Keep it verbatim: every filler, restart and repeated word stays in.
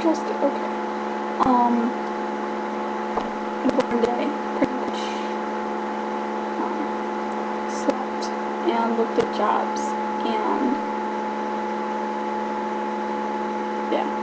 adjusted. Okay. Um, one day, pretty much, um, slept and looked at jobs, and yeah.